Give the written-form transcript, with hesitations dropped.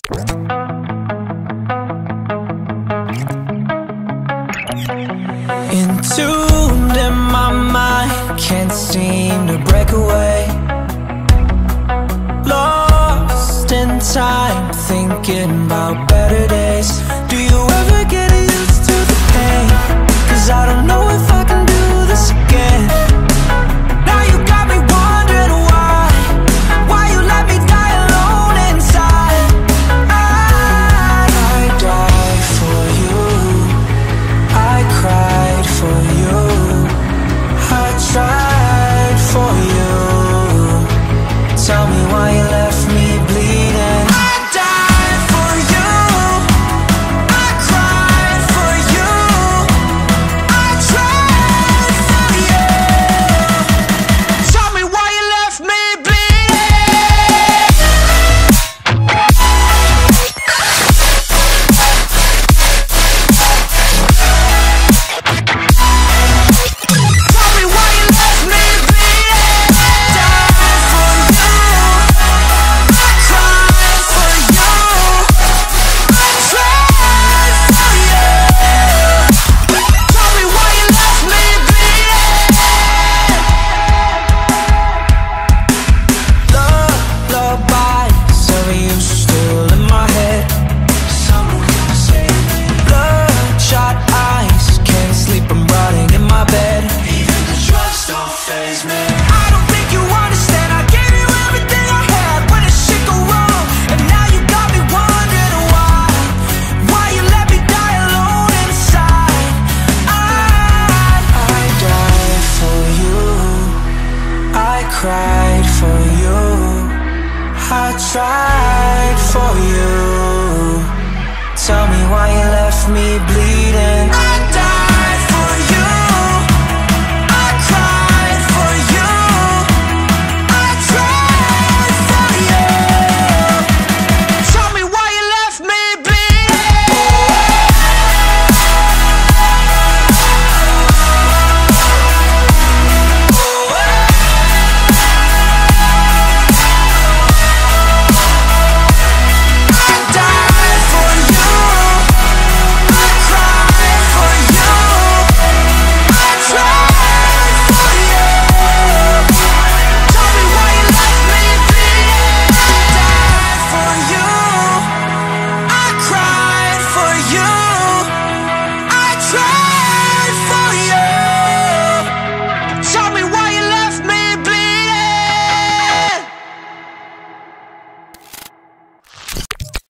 Entombed in my mind, can't seem to break away. Lost in time, thinking about better days. Do you ever get used to the pain? 'Cause I don't know if I can do this again. Now you got me wondering why you let me die alone inside. I died for you, I cried for you, I tried for you. Tell me why you left me bleeding. I died for you, I cried for you, I tried for you. Tell me why you left me bleeding. Tell me why you left me bleeding. Died for you, I cried for you, I tried for you. Tell me why you left me bleeding. Lullabies of you still in my head. Someone save me. Bloodshot eyes, can't sleep, I'm rotting in my bed. Even the drugs don't faze me. I don't think you understand. I gave you everything I had when it shit go wrong, and now you got me wondering why you let me die alone inside. I died for you, I cried for you, I tried for you. Tell me why you left me bleeding.